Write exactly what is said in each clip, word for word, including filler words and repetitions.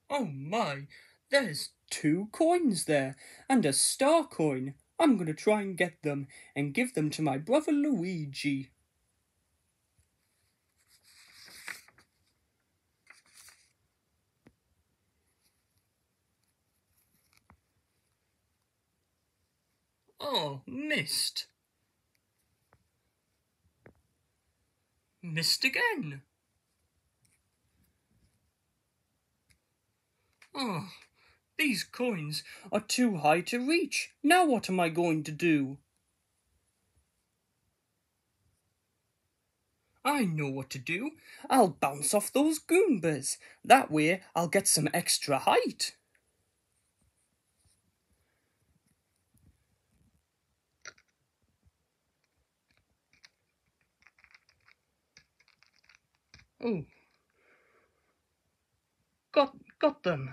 Oh my, there's two coins there, and a star coin. I'm going to try and get them, and give them to my brother Luigi. Oh, missed. Missed again. Oh, these coins are too high to reach. Now what am I going to do? I know what to do. I'll bounce off those Goombas. That way I'll get some extra height. Oh, got got them.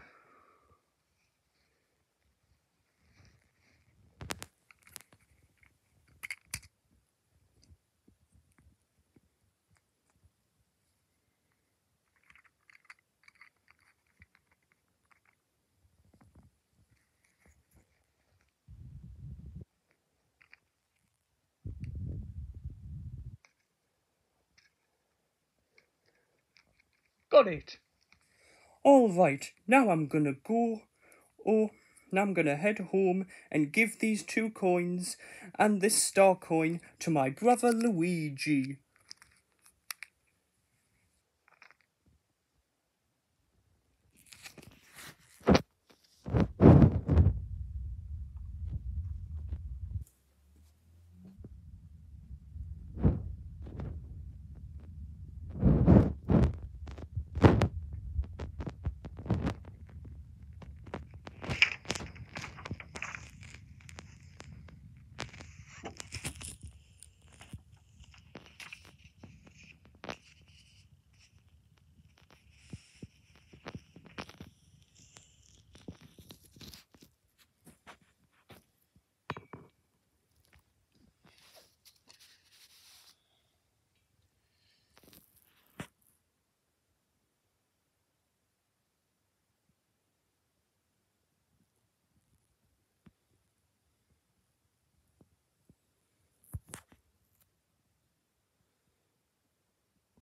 Got it. All right, now I'm gonna go. Oh, now I'm gonna head home and give these two coins and this star coin to my brother Luigi.